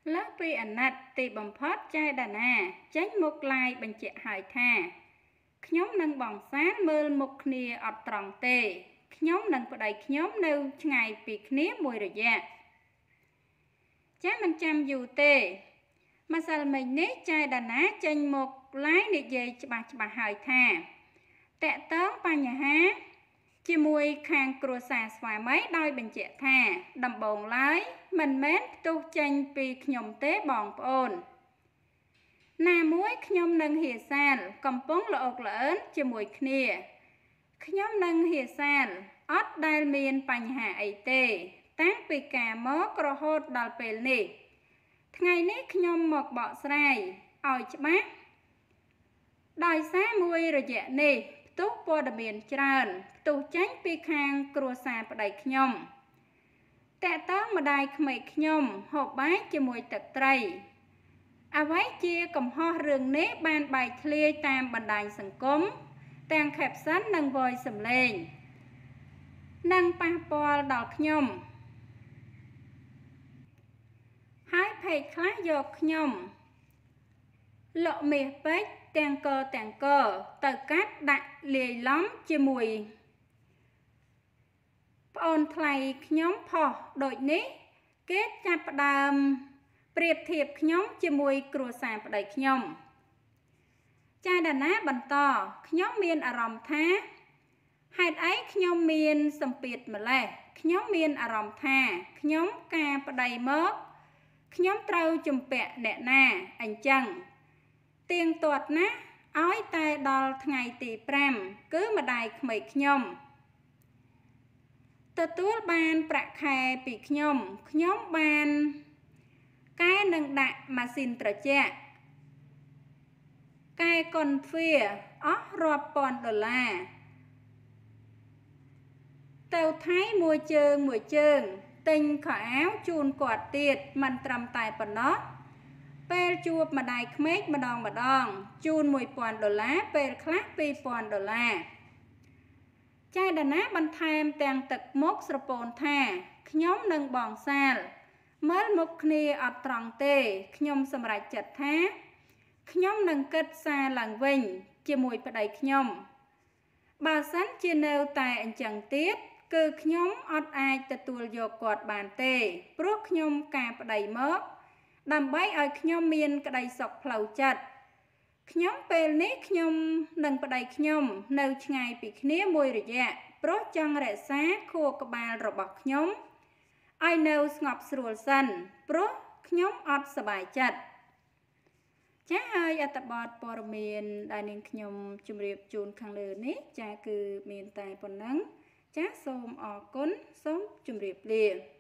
លើសពីអាណត្តិទីបំផុតចៅដាណាចេញមុខឡាយបញ្ជាក់ហើយថាខ្ញុំនឹងបងសានមើលមុខគ្នាអត់ត្រង់ទេខ្ញុំនិងប្តីខ្ញុំនៅឆ្ងាយពីគ្នាមួយរយៈចាមិនចាំយូរទេម្សិលមិញនេះចៅដាណាចេញមុខឡាយនិយាយច្បាស់ហើយថាតកតងបញ្ហាជាមួយខាងគ្រួសារស្វាមីដោយបញ្ជាក់ថាដំបូងឡើយមិនមែនផ្ទុះចេញពីខ្ញុំទេបងប្អូនណាមួយខ្ញុំនិងហៀសាលកំពុងល្អកល្អឿនជាមួយគ្នាខ្ញុំនិងហៀសាលអត់ដែលមានបញ្ហាអីទេតាំងពីការមករហូតដល់ពេលនេះថ្ងៃនេះខ្ញុំមកបកស្រាយឲ្យច្បាស់ដោយសារមួយរយៈនេះផ្ទុះព័ត៌មានច្រើនផ្ទុះចេញពីខាងគ្រួសារប្តីខ្ញុំតកតងម្ដាយក្មេកខ្ញុំហូបបាយជាមួយទឹកត្រីអ្វីជាកំហុសរឿងនេះបានបែកធ្លាយតាមបណ្ដាញសង្គមទាំង caption និង voice សំឡេងនិងប៉ះពាល់ដល់ខ្ញុំហើយភ័យខ្លះយកខ្ញុំលក់មាសពេជ្រទាំងកទៅកាត់ដាក់លាយឡំជាមួយប្អូនថ្លៃខ្ញុំផុសដូចនេះគេចាប់ផ្ដើមប្រៀបធៀបខ្ញុំជាមួយគ្រួសារប្តីខ្ញុំចាដាណាបន្តខ្ញុំមានអារម្មណ៍ថាហេតុអីខ្ញុំមានសម្ពាធម្លេះខ្ញុំមានអារម្មណ៍ថាខ្ញុំការប្តីមកខ្ញុំត្រូវជំពាក់អ្នកណាអញ្ចឹងទៀងទាត់ណាស់ឲ្យតែដល់ថ្ងៃទី5គឺម្ដាយក្មេកខ្ញុំទទួលបានប្រាក់ខែពីខ្ញុំបានកែនឹងដាក់ម៉ាស៊ីនត្រជាក់កែកុនទ្វាអស់រាប់ពាន់ដុល្លារទៅថៃមួយជើងទិញខោអាវជូនគាត់ទៀតមិនត្រឹមតែប៉ុណ្ណោះពេលជួបម្ដាយក្មេកម្ដងជូន$1000ពេលខ្លះ$2000ចៅដាណាបន្ថែមទាំងទឹកមុខស្រពោនថាខ្ញុំនិងបងសាលមើលមុខគ្នាអត់ត្រង់ទេខ្ញុំសម្រេចចិត្តថាខ្ញុំនឹងគិតសារឡើងវិញជាមួយប្តីខ្ញុំបើសិនជានៅតែអញ្ចឹងទៀតគឺខ្ញុំអត់អាចទទួលយកគាត់បានទេព្រោះខ្ញុំការប្តីមកដើម្បីឲ្យខ្ញុំមានក្តីសុខផ្លូវចិត្តខ្ញុំពេលនេះខ្ញុំនិងប្តីខ្ញុំនៅឆ្ងាយពីគ្នាមួយរយៈព្រោះចង់រក្សាខួរក្បាលរបស់ខ្ញុំឲ្យនៅស្ងប់ស្រួលសិនព្រោះខ្ញុំអត់សប្បាយចិត្តចាហើយអត្ថបទព័ត៌មានដែលនាងខ្ញុំជម្រាបជូនខាងលើនេះចាគឺមានតែប៉ុណ្ណឹងចាសូមអរគុណសូមជម្រាបលា